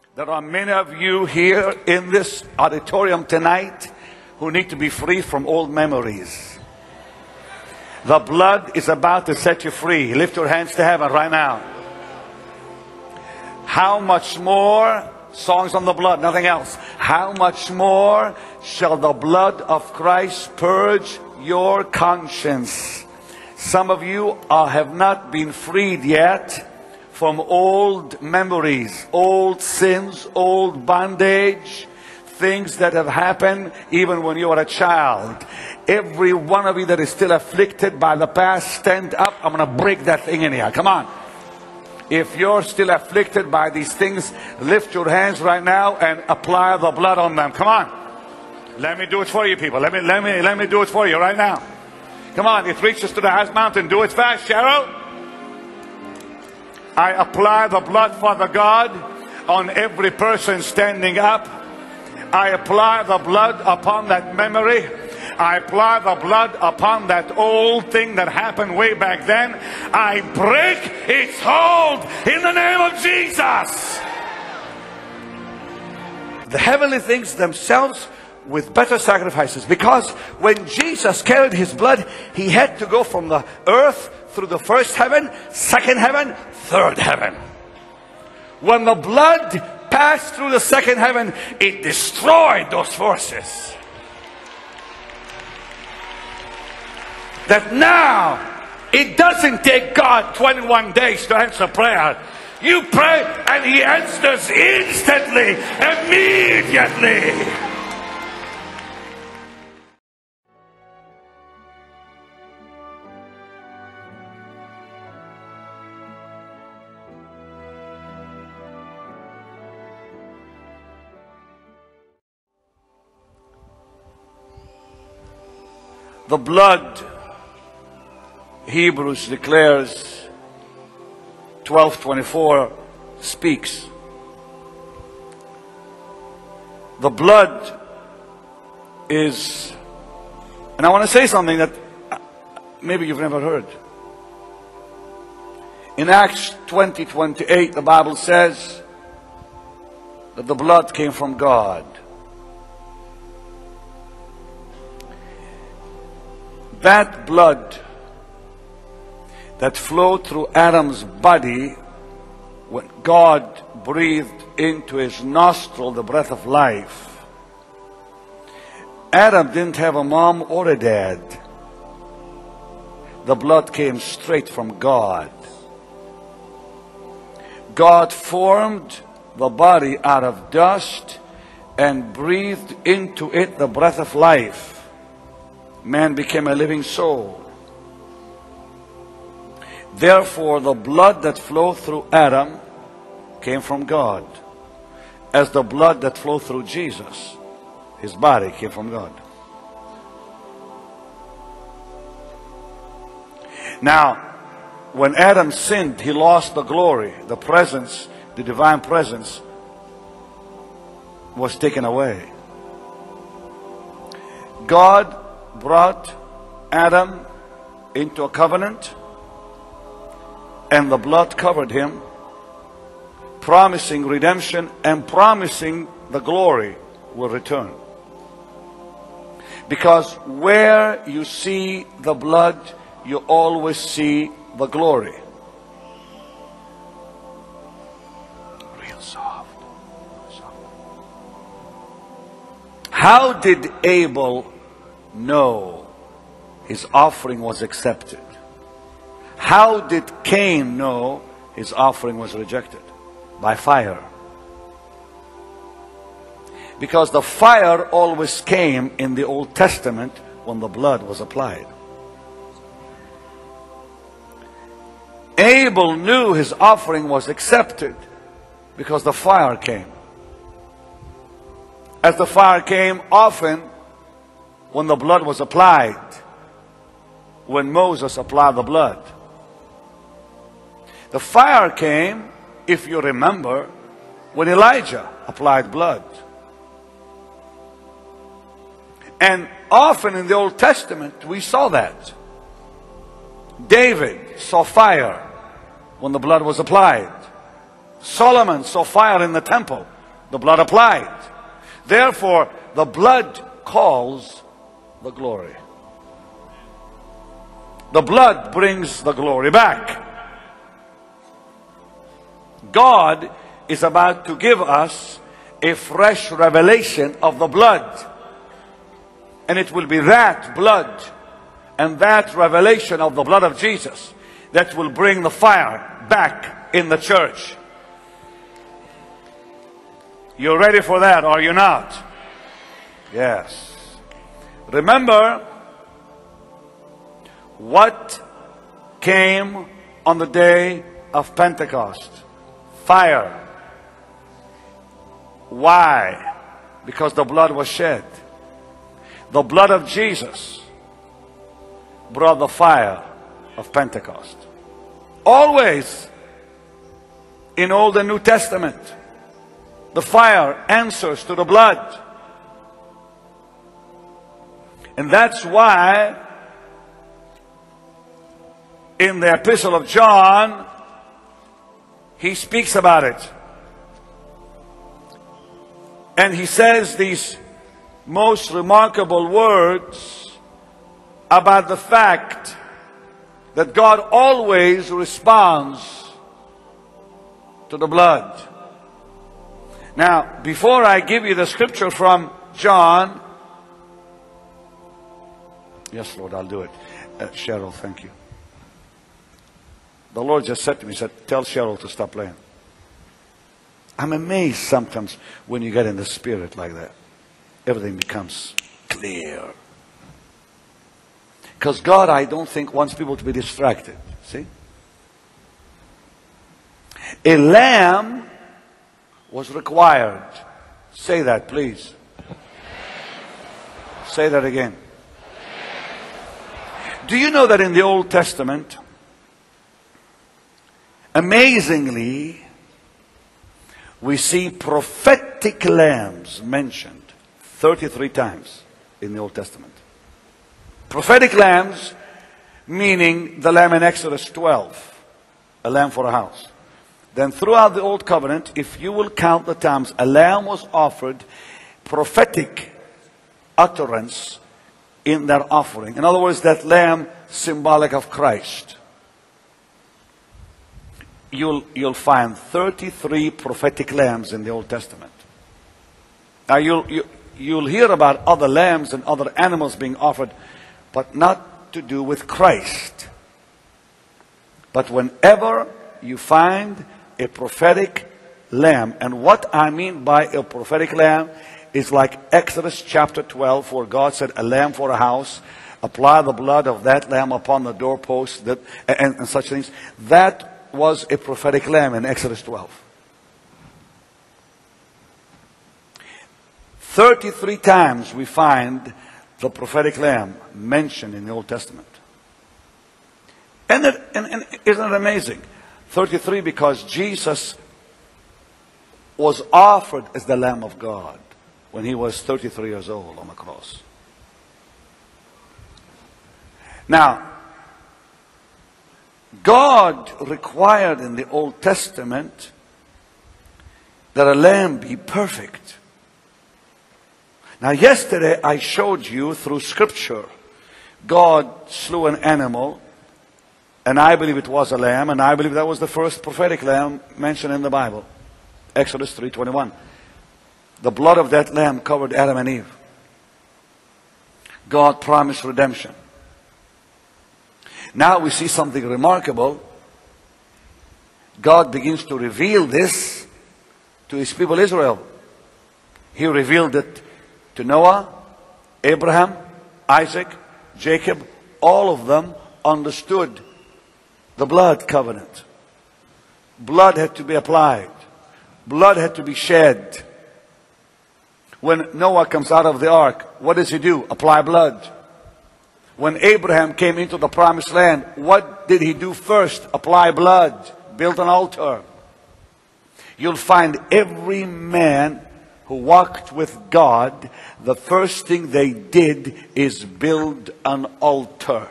There are many of you here in this auditorium tonight who need to be free from old memories. The blood is about to set you free. Lift your hands to heaven right now. How much more, songs on the blood, nothing else. How much more shall the blood of Christ purge your conscience? Some of you have not been freed yet from old memories, old sins, old bondage, things that have happened even when you were a child. Every one of you that is still afflicted by the past, stand up. I'm going to break that thing in here. Come on. If you're still afflicted by these things, lift your hands right now and apply the blood on them. Come on. Let me do it for you, people. Let me do it for you right now. Come on. It reaches to the highest mountain. Do it fast, Cheryl. I apply the blood, Father God, on every person standing up. I apply the blood upon that memory. I apply the blood upon that old thing that happened way back then. I break its hold in the name of Jesus. The heavenly things themselves with better sacrifices. Because when Jesus carried his blood, he had to go from the earth through the first heaven, second heaven, third heaven. When the blood passed through the second heaven, it destroyed those forces. That now, it doesn't take God 21 days to answer prayer. You pray and he answers instantly, immediately. The blood, Hebrews declares, 12:24 speaks. The blood is, and I want to say something that maybe you've never heard. In Acts 20:28, the Bible says that the blood came from God. That blood that flowed through Adam's body when God breathed into his nostril the breath of life. Adam didn't have a mom or a dad. The blood came straight from God. God formed the body out of dust and breathed into it the breath of life. Man became a living soul. Therefore, the blood that flowed through Adam came from God, as the blood that flowed through Jesus, his body, came from God. Now, when Adam sinned, he lost the glory, the presence, the divine presence was taken away. God brought Adam into a covenant, and the blood covered him, promising redemption and promising the glory will return. Because where you see the blood, you always see the glory. Real soft. How did Abel know his offering was accepted? How did Cain know his offering was rejected? By fire. Because the fire always came in the Old Testament when the blood was applied. Abel knew his offering was accepted because the fire came. As the fire came often when the blood was applied, when Moses applied the blood. The fire came, if you remember, when Elijah applied blood. And often in the Old Testament, we saw that. David saw fire when the blood was applied. Solomon saw fire in the temple The blood applied. Therefore, the blood calls the glory. The blood brings the glory back. God is about to give us a fresh revelation of the blood. And it will be that blood and that revelation of the blood of Jesus that will bring the fire back in the church. You're ready for that, are you not? Yes. Remember what came on the day of Pentecost? Fire. Why? Because the blood was shed. The blood of Jesus brought the fire of Pentecost. Always in Old and New Testament, the fire answers to the blood. And that's why in the Epistle of John, he speaks about it. And he says these most remarkable words about the fact that God always responds to the blood. Now, before I give you the scripture from John, yes, Lord, I'll do it. Cheryl, thank you. The Lord just said to me, said, tell Cheryl to stop playing. I'm amazed sometimes when you get in the spirit like that. Everything becomes clear. Because God, I don't think, wants people to be distracted. See? A lamb was required. Say that, please. Say that again. Do you know that in the Old Testament, amazingly, we see prophetic lambs mentioned 33 times in the Old Testament. Prophetic lambs, meaning the lamb in Exodus 12, a lamb for a house. Then throughout the Old Covenant, if you will count the times a lamb was offered, prophetic utterance in their offering. In other words, that lamb symbolic of Christ. You'll find 33 prophetic lambs in the Old Testament. Now you'll hear about other lambs and other animals being offered, but not to do with Christ. But whenever you find a prophetic lamb, and what I mean by a prophetic lamb is like Exodus chapter 12, where God said, a lamb for a house, apply the blood of that lamb upon the doorpost, and such things. That was a prophetic lamb in Exodus 12. 33 times we find the prophetic lamb mentioned in the Old Testament. And isn't it amazing? 33 because Jesus was offered as the Lamb of God when he was 33 years old on the cross. Now, God required in the Old Testament that a lamb be perfect. Now, yesterday I showed you through Scripture, God slew an animal, and I believe it was a lamb, and I believe that was the first prophetic lamb mentioned in the Bible. Exodus 3:21. The blood of that lamb covered Adam and Eve. God promised redemption. Now we see something remarkable. God begins to reveal this to his people Israel. He revealed it to Noah, Abraham, Isaac, Jacob. All of them understood the blood covenant. Blood had to be applied. Blood had to be shed. When Noah comes out of the ark, what does he do? Apply blood. When Abraham came into the promised land, what did he do first? Apply blood. Build an altar. You'll find every man who walked with God, the first thing they did is build an altar.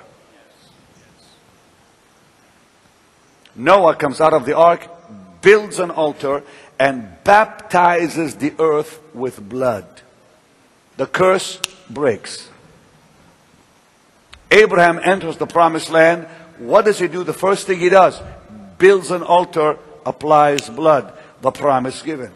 Noah comes out of the ark, builds an altar, and baptizes the earth with blood. The curse breaks. Abraham enters the promised land. What does he do? The first thing he does, builds an altar, applies blood. The promise given.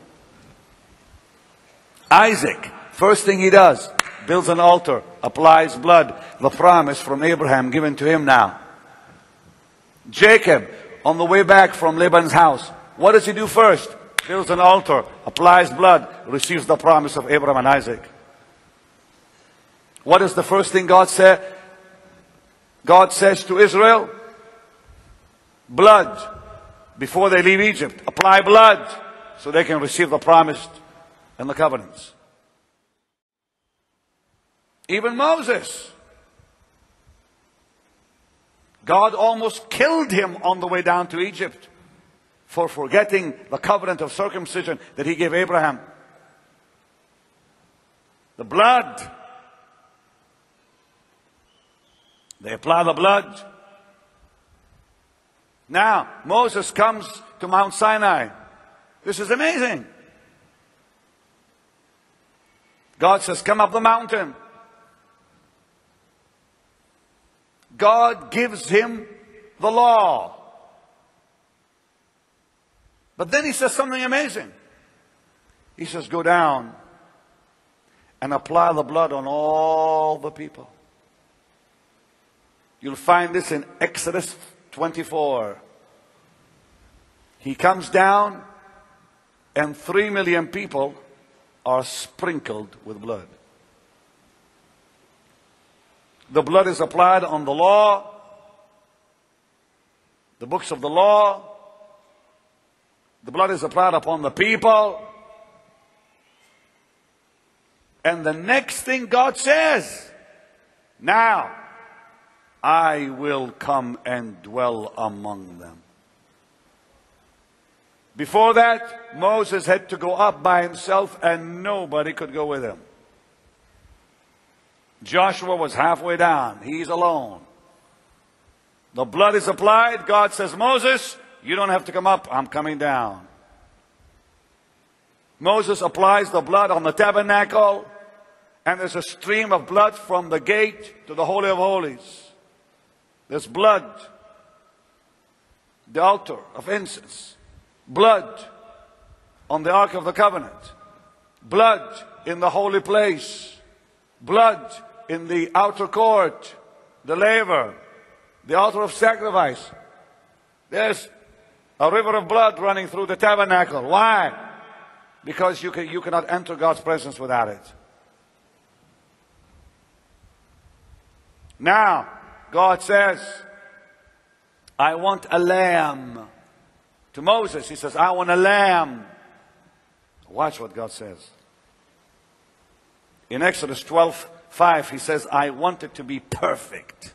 Isaac, first thing he does, builds an altar, applies blood. The promise from Abraham given to him now. Jacob, on the way back from Laban's house, what does he do first? Builds an altar, applies blood, receives the promise of Abraham and Isaac. What is the first thing God said? God says to Israel, blood. Before they leave Egypt, apply blood so they can receive the promise and the covenants. Even Moses, God almost killed him on the way down to Egypt for forgetting the covenant of circumcision that he gave Abraham. The blood. They apply the blood. Now, Moses comes to Mount Sinai. This is amazing. God says, come up the mountain. God gives him the law. But then he says something amazing. He says, go down and apply the blood on all the people. You'll find this in Exodus 24. He comes down and 3 million people are sprinkled with blood. The blood is applied on the law, the books of the law. The blood is applied upon the people. And the next thing God says, now I will come and dwell among them. Before that, Moses had to go up by himself and nobody could go with him. Joshua was halfway down. He's alone. The blood is applied. God says, Moses, you don't have to come up. I'm coming down. Moses applies the blood on the tabernacle, and there's a stream of blood from the gate to the Holy of Holies. There's blood. The altar of incense. Blood on the Ark of the Covenant. Blood in the holy place. Blood in the outer court. The laver. The altar of sacrifice. There's a river of blood running through the tabernacle. Why? Because you cannot enter God's presence without it. Now, God says, I want a lamb. To Moses, he says, I want a lamb. Watch what God says. In Exodus 12:5, he says, I want it to be perfect.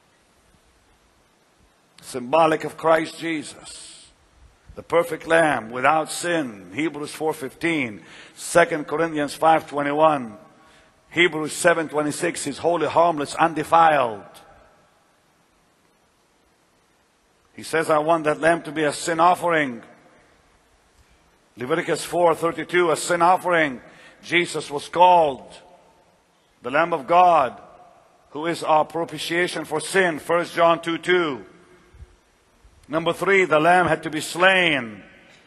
Symbolic of Christ Jesus. The perfect lamb without sin. Hebrews 4:15. 2 Corinthians 5:21. Hebrews 7:26. He's holy, harmless, undefiled. He says, I want that lamb to be a sin offering. Leviticus 4:32, a sin offering. Jesus was called the Lamb of God, who is our propitiation for sin. 1 John 2:2. Number 3, the lamb had to be slain.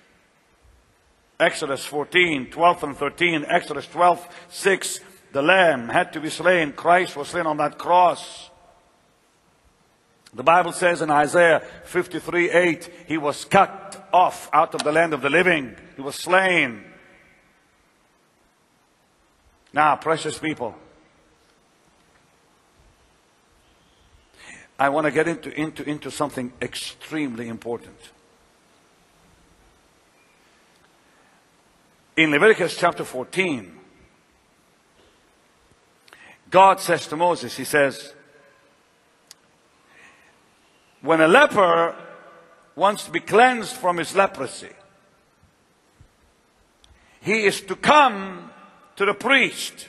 Exodus 14:12 and 13. Exodus 12:6, the lamb had to be slain. Christ was slain on that cross. The Bible says in Isaiah 53:8, he was cut off out of the land of the living. He was slain. Now, precious people, I want to get into something extremely important. In Leviticus chapter 14, God says to Moses, he says, when a leper wants to be cleansed from his leprosy, he is to come to the priest.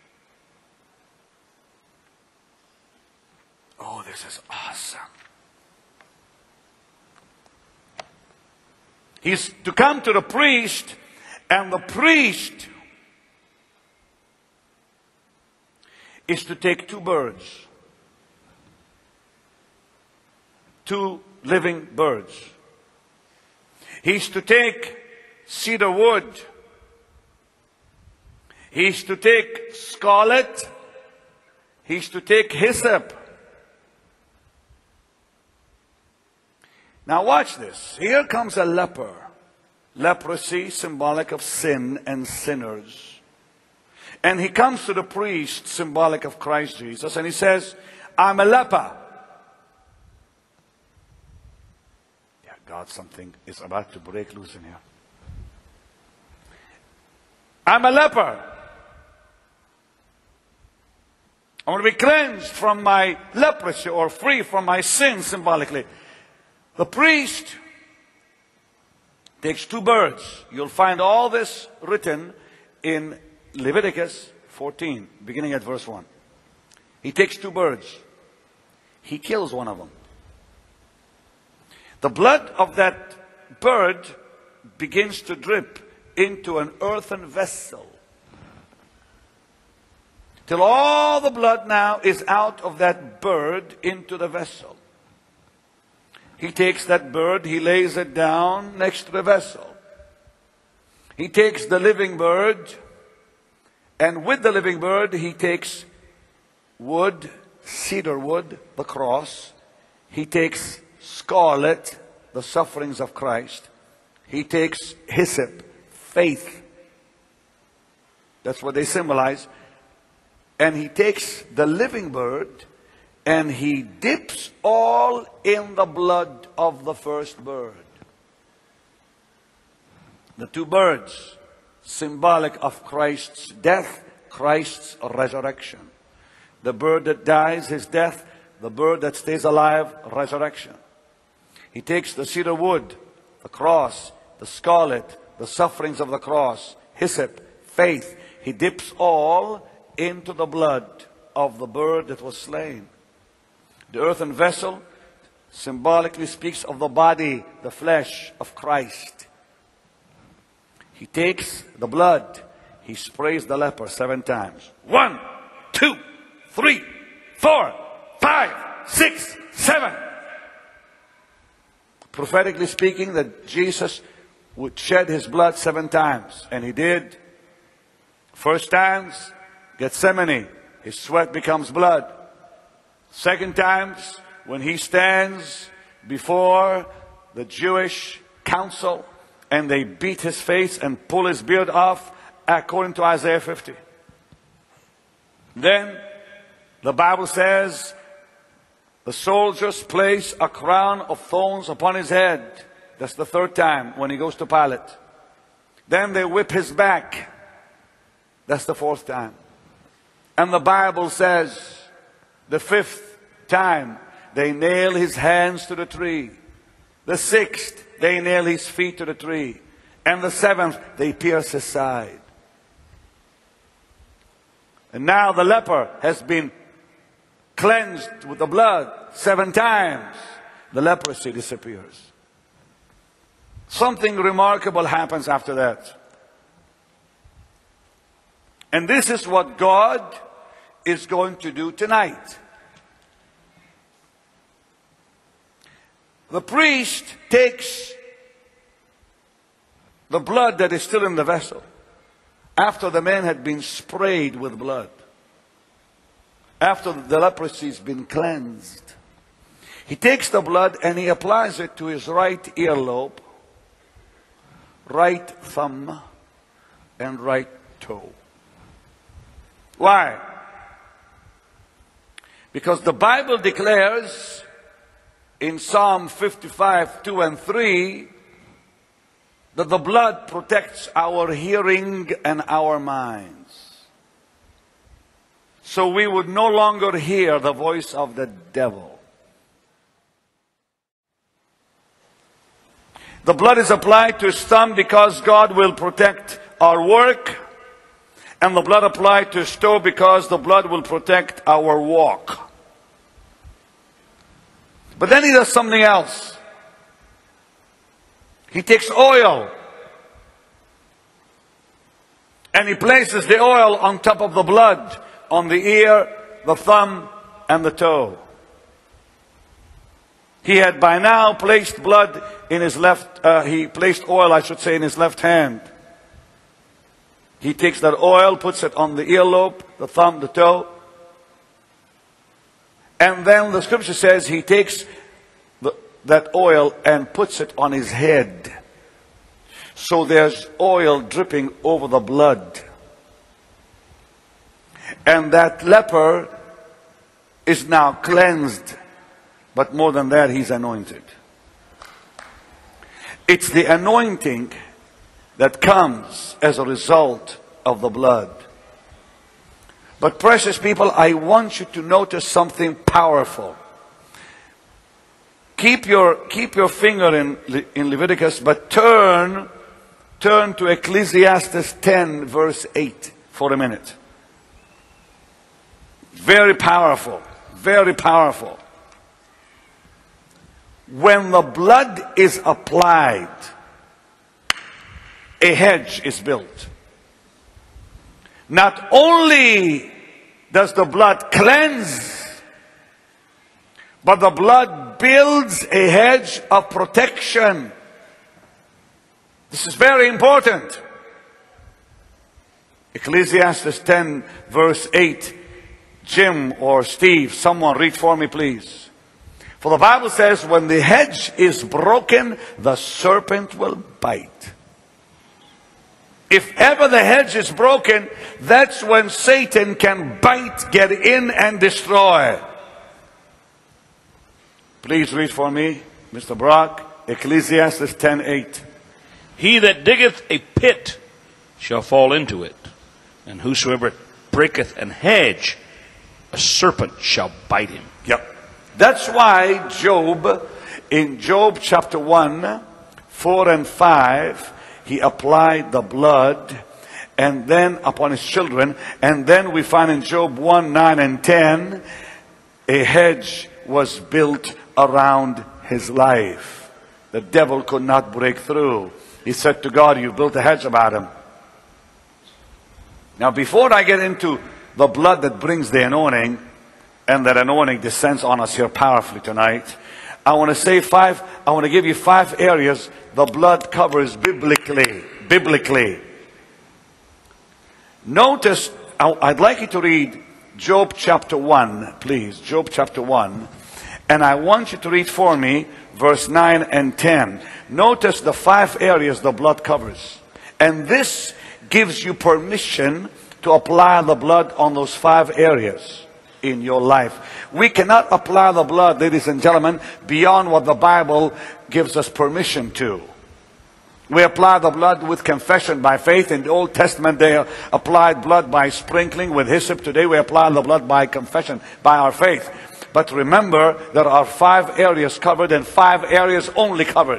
Oh, this is awesome. He's to come to the priest, and the priest is to take 2 birds. 2 living birds. He's to take cedar wood. He's to take scarlet. He's to take hyssop. Now watch this. Here comes a leper. Leprosy, symbolic of sin and sinners. And he comes to the priest, symbolic of Christ Jesus, and he says, I'm a leper. Yeah, God, something is about to break loose in here. I'm a leper. I want to be cleansed from my leprosy, or free from my sin, symbolically. The priest takes 2 birds. You'll find all this written in Leviticus 14, beginning at verse 1. He takes 2 birds. He kills one of them. The blood of that bird begins to drip into an earthen vessel, till all the blood now is out of that bird into the vessel. He takes that bird, he lays it down next to the vessel. He takes the living bird, and with the living bird he takes wood, cedar wood, the cross. He takes scarlet, the sufferings of Christ. He takes hyssop, faith. That's what they symbolize. And he takes the living bird, and he dips all in the blood of the first bird. The 2 birds, symbolic of Christ's death, Christ's resurrection. The bird that dies, his death. The bird that stays alive, resurrection. He takes the cedar wood, the cross, the scarlet, the sufferings of the cross, hyssop, faith. He dips all into the blood of the bird that was slain. The earthen vessel symbolically speaks of the body, the flesh of Christ. He takes the blood, he sprays the leper 7 times. 1, 2, 3, 4, 5, 6, 7. Prophetically speaking, that Jesus would shed his blood 7 times. And he did. First times, Gethsemane, his sweat becomes blood. Second times, when he stands before the Jewish council and they beat his face and pull his beard off, according to Isaiah 50. Then the Bible says the soldiers place a crown of thorns upon his head. That's the 3rd time when he goes to Pilate. Then they whip his back. That's the 4th time. And the Bible says the 5th time they nail his hands to the tree. The 6th they nail his feet to the tree. And the 7th they pierce his side. And now the leper has been cleansed with the blood 7 times. The leprosy disappears. Something remarkable happens after that. And this is what God is going to do tonight. The priest takes the blood that is still in the vessel after the man had been sprayed with blood, after the leprosy has been cleansed. He takes the blood and he applies it to his right earlobe, right thumb, and right toe. Why? Because the Bible declares in Psalm 55, 2 and 3, that the blood protects our hearing and our minds. So we would no longer hear the voice of the devil. The blood is applied to his thumb because God will protect our work, and the blood applied to his toe because the blood will protect our walk. But then he does something else. He takes oil and he places the oil on top of the blood, on the ear, the thumb, and the toe. He had by now placed blood in his he placed oil, I should say, in his left hand. He takes that oil, puts it on the earlobe, the thumb, the toe. And then the scripture says he takes that oil and puts it on his head. So there's oil dripping over the blood. And that leper is now cleansed. But more than that, he's anointed. It's the anointing that comes as a result of the blood. But precious people, I want you to notice something powerful. Keep your finger in Leviticus, but turn to Ecclesiastes 10 verse 8 for a minute. Very powerful, very powerful. When the blood is applied, a hedge is built. Not only does the blood cleanse, but the blood builds a hedge of protection. This is very important. Ecclesiastes 10 verse 8. Jim or Steve, someone read for me, please. For the Bible says, when the hedge is broken, the serpent will bite. If ever the hedge is broken, that's when Satan can bite, get in, and destroy. Please read for me, Mr. Brock, Ecclesiastes 10:8. He that diggeth a pit shall fall into it, and whosoever breaketh an hedge, a serpent shall bite him. Yep. That's why Job, in Job chapter 1, 4 and 5, he applied the blood and then upon his children. And then we find in Job 1, 9 and 10, a hedge was built around his life. The devil could not break through. He said to God, "You built a hedge about him." Now before I get into the blood that brings the anointing, and that anointing descends on us here powerfully tonight, I want to give you 5 areas the blood covers biblically. Biblically. Notice, I'd like you to read Job chapter 1, please. Job chapter 1. And I want you to read for me verse 9 and 10. Notice the 5 areas the blood covers. And this gives you permission to apply the blood on those 5 areas in your life. We cannot apply the blood, ladies and gentlemen, beyond what the Bible gives us permission to. We apply the blood with confession by faith. In the Old Testament, they applied blood by sprinkling with hyssop. Today, we apply the blood by confession, by our faith. But remember, there are 5 areas covered and 5 areas only covered.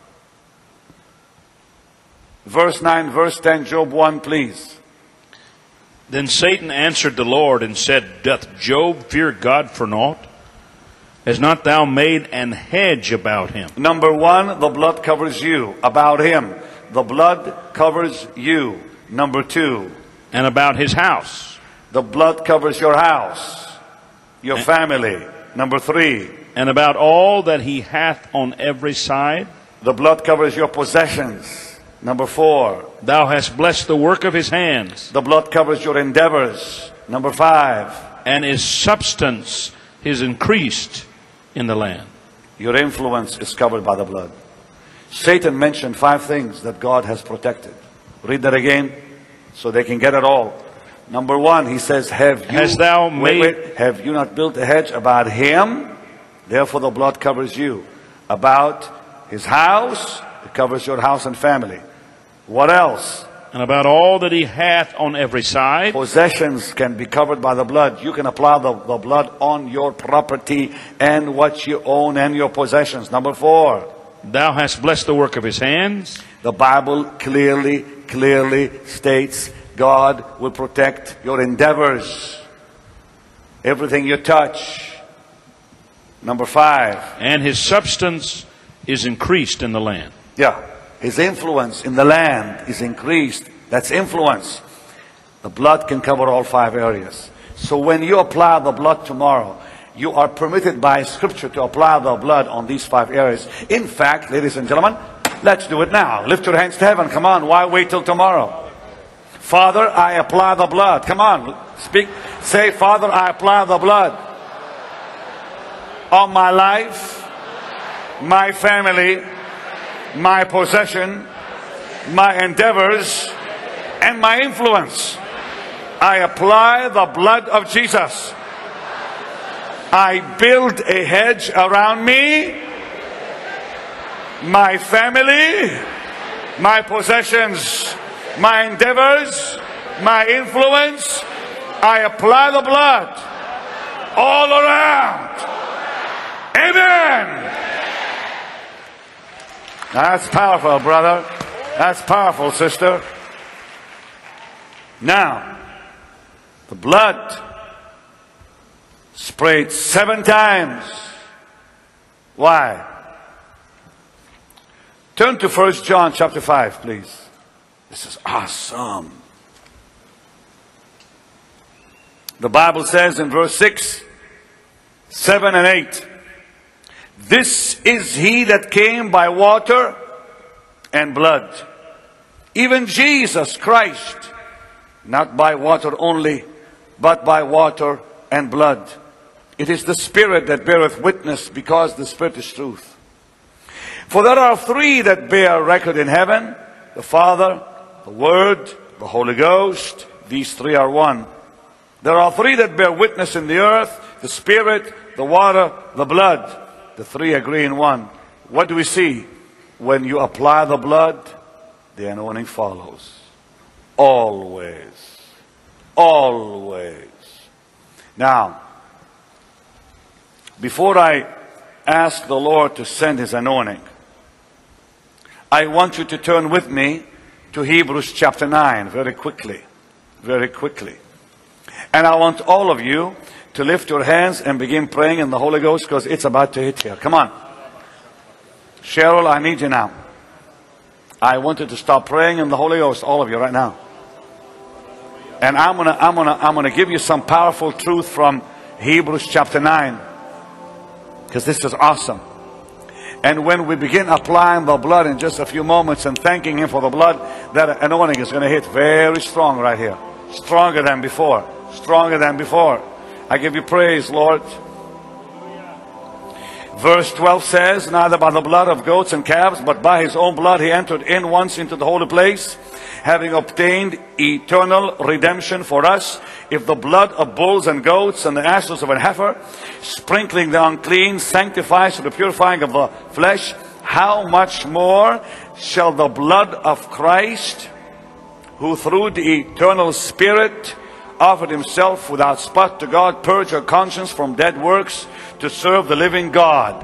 Verse 9, verse 10, Job 1, please. Then Satan answered the Lord and said, Doth Job fear God for naught? Has not thou made an hedge about him? Number 1, the blood covers you. About him. The blood covers you. Number 2. And about his house? The blood covers your house, your family. Number 3. And about all that he hath on every side? The blood covers your possessions. Number 4. Thou hast blessed the work of his hands. The blood covers your endeavors. Number 5. And his substance is increased in the land. Your influence is covered by the blood. Satan mentioned 5 things that God has protected. Read that again so they can get it all. Number 1, he says, have you not built a hedge about him? Therefore the blood covers you. About his house, it covers your house and family. What else? And about all that he hath on every side. Possessions can be covered by the blood. You can apply the blood on your property and what you own and your possessions. Number 4. Thou hast blessed the work of his hands. The Bible clearly states God will protect your endeavors. Everything you touch. Number 5. And his substance is increased in the land. Yeah. His influence in the land is increased. That's influence. The blood can cover all 5 areas. So when you apply the blood tomorrow, you are permitted by Scripture to apply the blood on these 5 areas. In fact, ladies and gentlemen, let's do it now. Lift your hands to heaven. Come on. Why wait till tomorrow? Father, I apply the blood. Come on. Speak. Say, Father, I apply the blood on my life, my family, my possession, my endeavors, and my influence. I apply the blood of Jesus. I build a hedge around me, my family, my possessions, my endeavors, my influence. I apply the blood all around. Amen. That's powerful, brother. That's powerful, sister. Now, the blood sprayed 7 times. Why? Turn to 1 John chapter 5, please. This is awesome. The Bible says in verse 6, 7 and 8, this is he that came by water and blood, even Jesus Christ, not by water only, but by water and blood. It is the Spirit that beareth witness, because the Spirit is truth. For there are 3 that bear record in heaven, the Father, the Word, the Holy Ghost. These 3 are one. There are 3 that bear witness in the earth, the Spirit, the water, the blood. The 3 agree in one. What do we see? When you apply the blood, the anointing follows. Always. Always. Now, before I ask the Lord to send His anointing, I want you to turn with me to Hebrews chapter 9 very quickly. Very quickly. And I want all of you to lift your hands and begin praying in the Holy Ghost, because it's about to hit here. Come on. Cheryl, I need you now. I want you to stop praying in the Holy Ghost, all of you right now. And I'm gonna give you some powerful truth from Hebrews chapter 9, because this is awesome. And when we begin applying the blood in just a few moments and thanking Him for the blood, that anointing is going to hit very strong right here. Stronger than before. Stronger than before. I give you praise, Lord. Verse 12 says, neither by the blood of goats and calves, but by His own blood He entered in once into the holy place, having obtained eternal redemption for us. If the blood of bulls and goats and the ashes of an heifer, sprinkling the unclean, sanctifies to the purifying of the flesh, how much more shall the blood of Christ, who through the eternal Spirit offered Himself without spot to God, purge your conscience from dead works to serve the living God.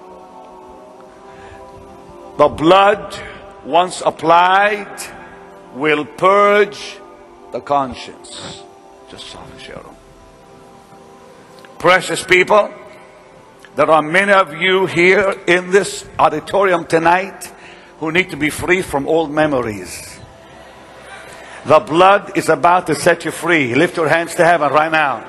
The blood, once applied, will purge the conscience. Just soften, Cheryl. Precious people, there are many of you here in this auditorium tonight who need to be free from old memories. The blood is about to set you free. Lift your hands to heaven right now.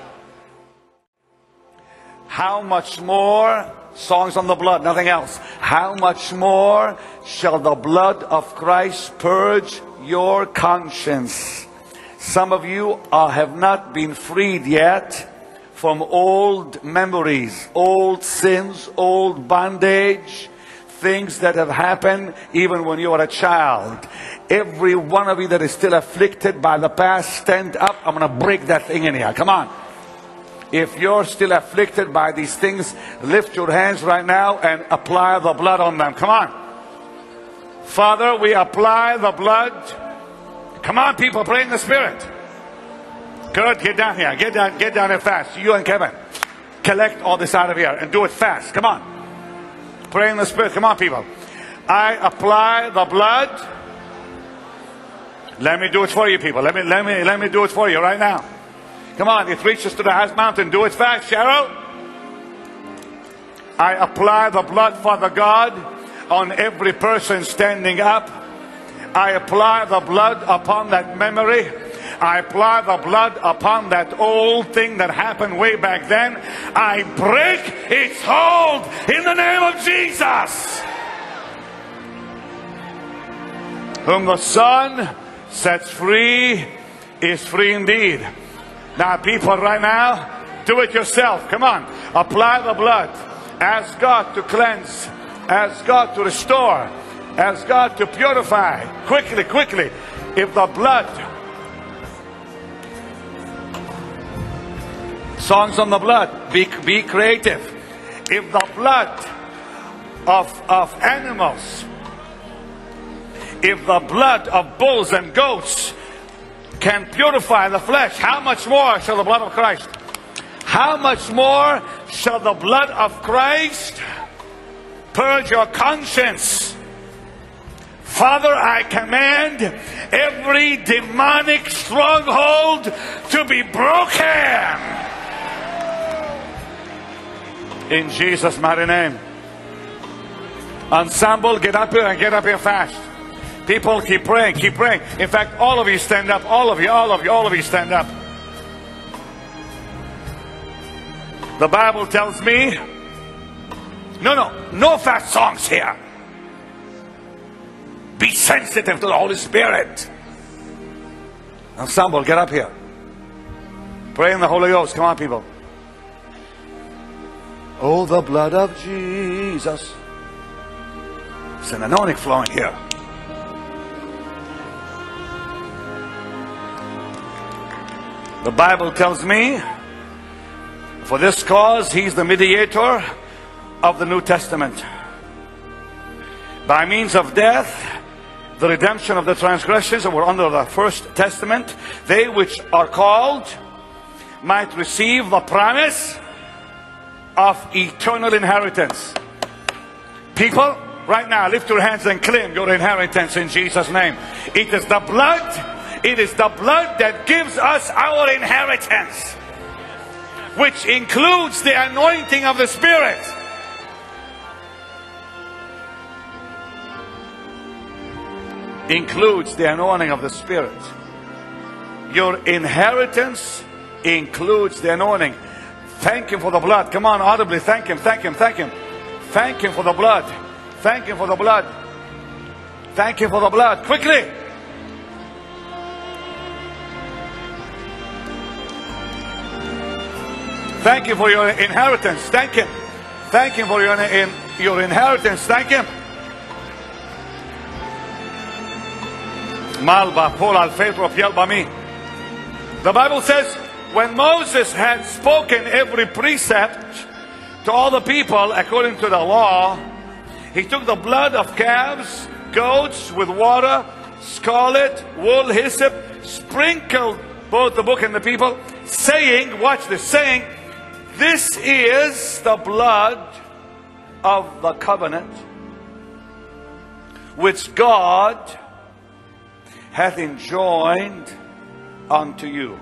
How much more, songs on the blood, nothing else. How much more shall the blood of Christ purge your conscience? Some of you have not been freed yet from old memories, old sins, old bondage, things that have happened even when you were a child. Every one of you that is still afflicted by the past, stand up. I'm going to break that thing in here. Come on. If you're still afflicted by these things, lift your hands right now and apply the blood on them. Come on. Father, we apply the blood. Come on, people, pray in the Spirit. Good, get down here. Get down here fast. You and Kevin, collect all this out of here and do it fast. Come on. Pray in the Spirit. Come on, people. I apply the blood. Let me do it for you, people. Let me do it for you right now. Come on, it reaches to the highest mountain. Do it fast, Cheryl. I apply the blood, Father God, on every person standing up. I apply the blood upon that memory. I apply the blood upon that old thing that happened way back then. I break its hold in the name of Jesus. Whom the Son sets free is free indeed. Now, people, right now, do it yourself. Come on. Apply the blood. Ask God to cleanse. Ask God to restore. Ask God to purify. Quickly, quickly. If the blood, songs on the blood, be creative. If the blood of animals, if the blood of bulls and goats can purify the flesh, how much more shall the blood of Christ? How much more shall the blood of Christ purge your conscience? Father, I command every demonic stronghold to be broken. In Jesus' mighty name. Ensemble, get up here and get up here fast. People, keep praying, keep praying. In fact, all of you stand up. All of you stand up. The Bible tells me, no fast songs here. Be sensitive to the Holy Spirit. Ensemble, get up here. Pray in the Holy Ghost. Come on, people. Oh, the blood of Jesus. It's an anointing flowing here. The Bible tells me, for this cause, He's the mediator of the New Testament. By means of death, the redemption of the transgressions that were under the First Testament, they which are called might receive the promise of eternal inheritance. People, right now, lift your hands and claim your inheritance in Jesus' name. It is the blood. It is the blood that gives us our inheritance, which includes the anointing of the Spirit. Includes the anointing of the Spirit. Your inheritance includes the anointing. Thank Him for the blood. Come on, audibly thank Him, thank Him, thank Him. Thank Him for the blood. Thank Him for the blood. Thank Him for the blood. Quickly. Thank Him for your inheritance. Thank Him. Thank Him for your inheritance. Thank Him. The Bible says, when Moses had spoken every precept to all the people according to the law, he took the blood of calves, goats with water, scarlet, wool, hyssop, sprinkled both the book and the people, saying, watch this, saying, this is the blood of the covenant which God hath enjoined unto you.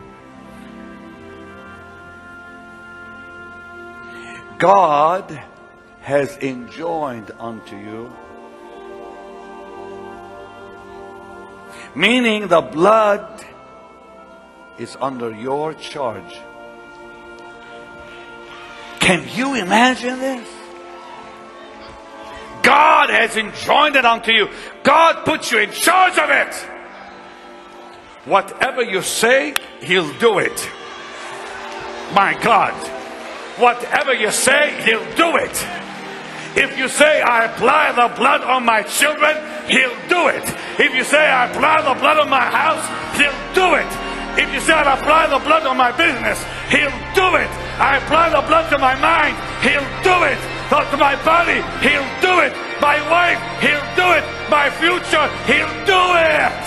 God has enjoined unto you. Meaning the blood is under your charge. Can you imagine this? God has enjoined it unto you. God puts you in charge of it. Whatever you say, He'll do it. My God. Whatever you say, He'll do it. If you say, I apply the blood on my children, He'll do it. If you say, I apply the blood on my house, He'll do it. If you say, I apply the blood on my business, He'll do it. I apply the blood to my mind, He'll do it. To my body, He'll do it. My wife, He'll do it. My future, He'll do it.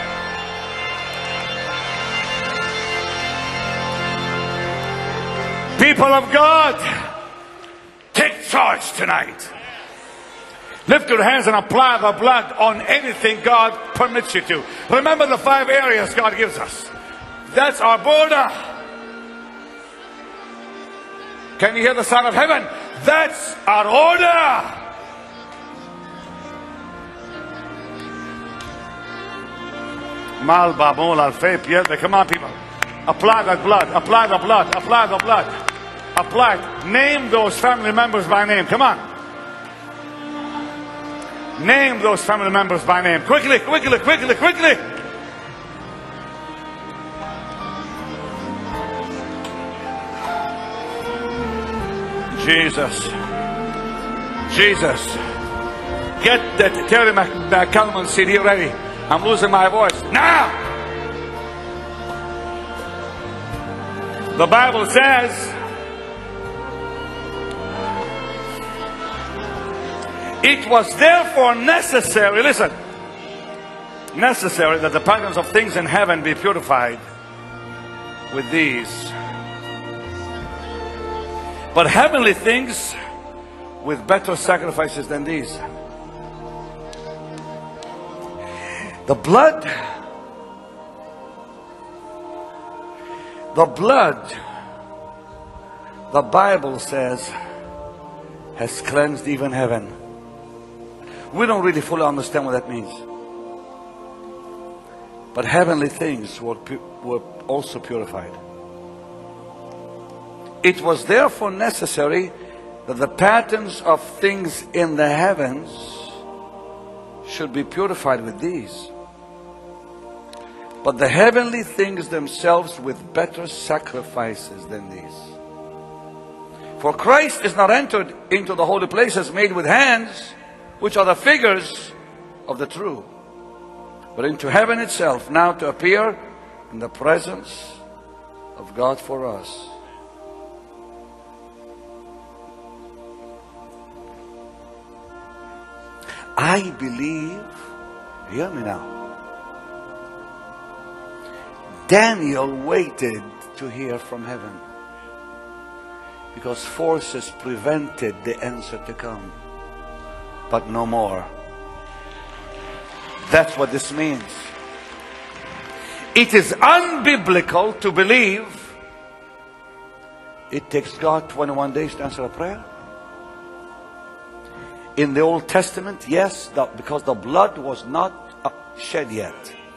People of God, take charge tonight. Lift your hands and apply the blood on anything God permits you to. Remember the 5 areas God gives us. That's our border. Can you hear the sound of heaven? That's our order. Malba, Mol, Alfe, Piedra. Come on, people. Apply that blood. Apply the blood. Apply the blood. Apply. Name those family members by name. Come on. Name those family members by name. Quickly, quickly, quickly, quickly. Jesus. Jesus. Get that Terry McCallum CD ready. I'm losing my voice. Now! The Bible says, it was therefore necessary, listen, necessary that the patterns of things in heaven be purified with these. But heavenly things with better sacrifices than these. The blood, the Bible says, has cleansed even heaven. We don't really fully understand what that means. But heavenly things were also purified. It was therefore necessary that the patterns of things in the heavens should be purified with these. But the heavenly things themselves with better sacrifices than these. For Christ is not entered into the holy places made with hands, which are the figures of the true, but into heaven itself, now to appear in the presence of God for us. I believe, hear me now, Daniel waited to hear from heaven because forces prevented the answer to come. But no more. That's what this means. It is unbiblical to believe it takes God 21 days to answer a prayer. In the Old Testament, yes, because the blood was not shed yet.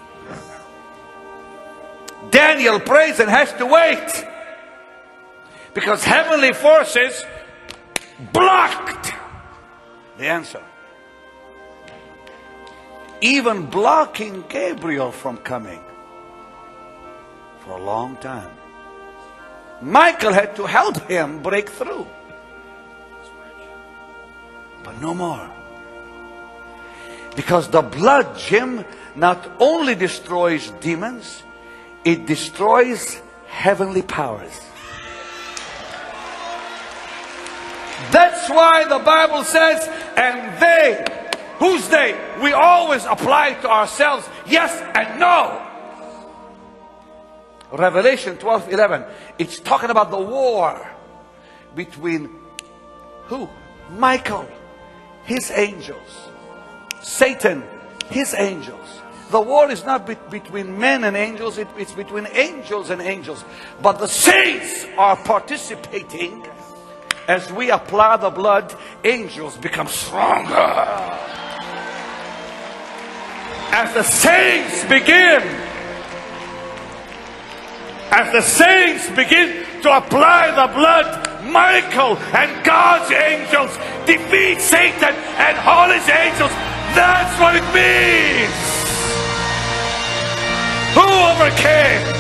Daniel prays and has to wait because heavenly forces blocked the answer. Even blocking Gabriel from coming for a long time. Michael had to help him break through. But no more. Because the blood, Jim, not only destroys demons, it destroys heavenly powers. That's why the Bible says, and they, who's they? We always apply it to ourselves, yes and no. Revelation 12:11, it's talking about the war between who? Michael, his angels. Satan, his angels. The war is not between men and angels, it's between angels and angels. But the saints are participating. As we apply the blood, angels become stronger. As the saints begin to apply the blood, Michael and God's angels defeat Satan and all his angels. That's what it means. Who overcame?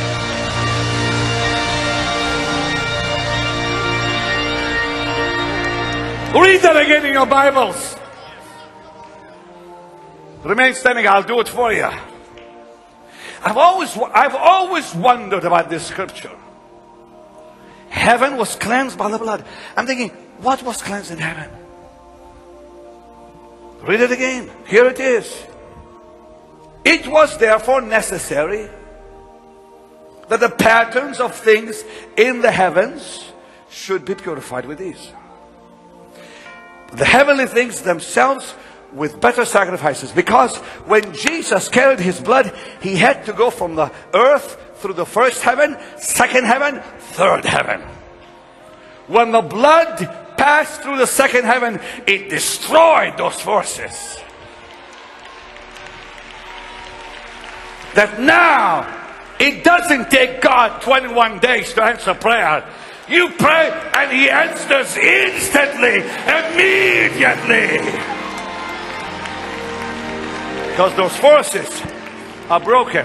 Read that again in your Bibles. Remain standing, I'll do it for you. I've always wondered about this scripture. Heaven was cleansed by the blood. I'm thinking, what was cleansed in heaven? Read it again. Here it is. It was therefore necessary that the patterns of things in the heavens should be purified with these. The heavenly things themselves with better sacrifices. Because when Jesus carried his blood, he had to go from the earth through the first heaven, second heaven, third heaven. When the blood passed through the second heaven, it destroyed those forces. that now it doesn't take God 21 days to answer prayer. You pray and He answers instantly, immediately. Because those forces are broken.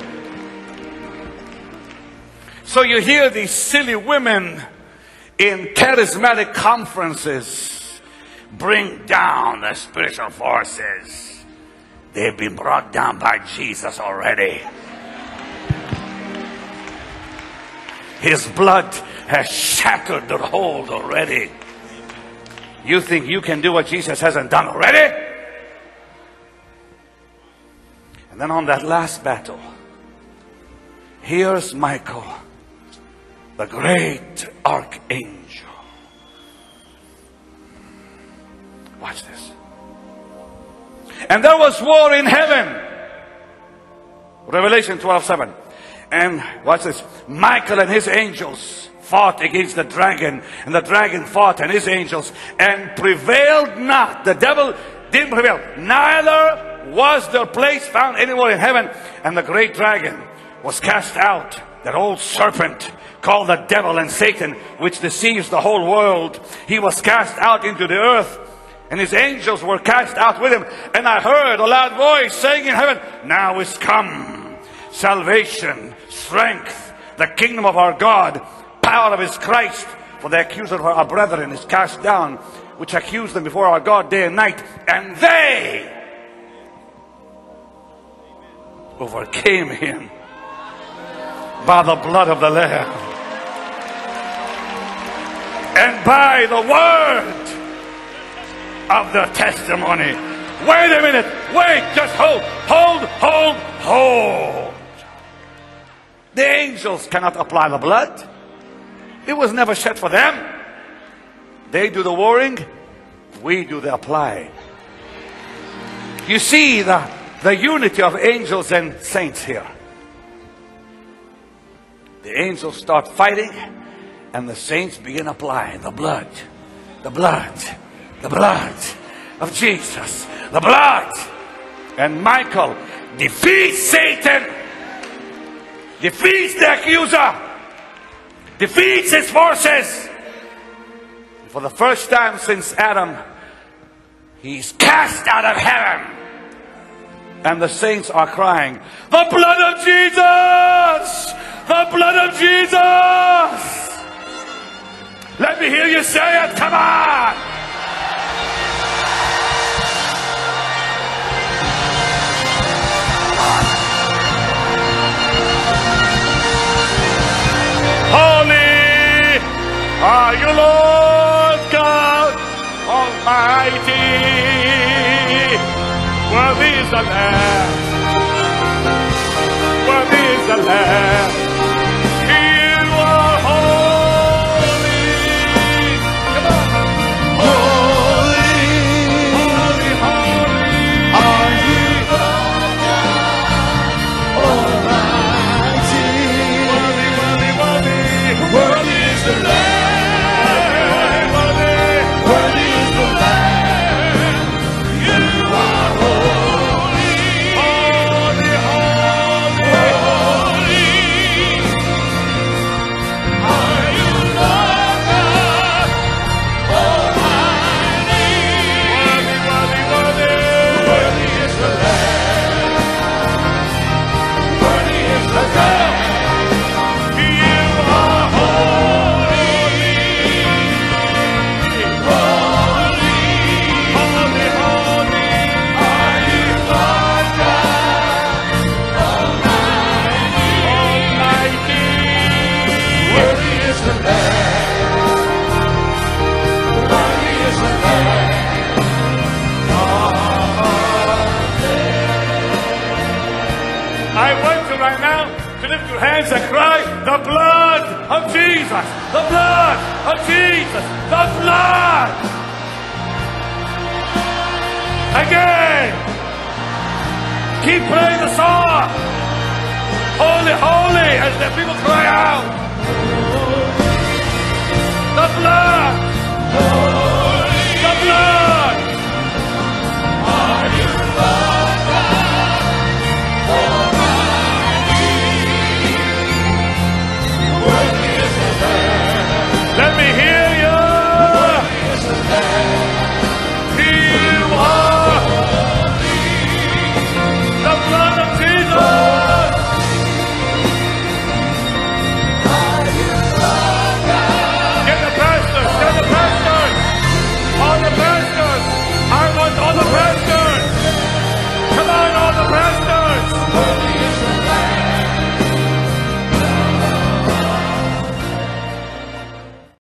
So you hear these silly women in charismatic conferences bring down the spiritual forces. They've been brought down by Jesus already. His blood has shattered the hold already. You think you can do what Jesus hasn't done already? And then on that last battle, here's Michael, the great archangel. Watch this. And there was war in heaven. Revelation 12:7. And watch this. Michael and his angels fought against the dragon. And the dragon fought and his angels and prevailed not. The devil didn't prevail. Neither was their place found anywhere in heaven. And the great dragon was cast out. That old serpent called the devil and Satan, which deceives the whole world. He was cast out into the earth. And his angels were cast out with him. And I heard a loud voice saying in heaven, now is come salvation, strength, the kingdom of our God, power of his Christ. For the accuser of our brethren is cast down, which accused them before our God day and night. And they overcame him by the blood of the Lamb and by the word of their testimony. Wait a minute. Wait. Just hold. The angels cannot apply the blood. It was never shed for them. They do the warring. We do the applying. You see the unity of angels and saints here. The angels start fighting and the saints begin applying the blood. The blood. The blood of Jesus. The blood. And Michael defeats Satan. Defeats the accuser. Defeats his forces. For the first time since Adam, he's cast out of heaven. And the saints are crying, the blood of Jesus! The blood of Jesus! Let me hear you say it. Come on! Holy are you, Lord God Almighty. Worthy is the Lamb. Worthy is the Lamb. You are holy. Come on. Holy, holy, holy are you, Lord God Almighty. Worthy, worthy, worthy. Worthy is the Lamb. Worthy is the Lamb. You are holy. Holy, holy, holy are you, Lord God Almighty. Worthy, worthy, worthy. Worthy is the Lamb. Worthy is the Lamb. You are holy. Holy, holy, holy are you, Lord God Almighty. Almighty. Worthy is the Lamb. Worthy is the Lamb. I want you right now to lift your hands and cry, the blood of Jesus, the blood of Jesus, the blood. Again. Keep playing the song. Holy, holy, as the people cry out. The blood.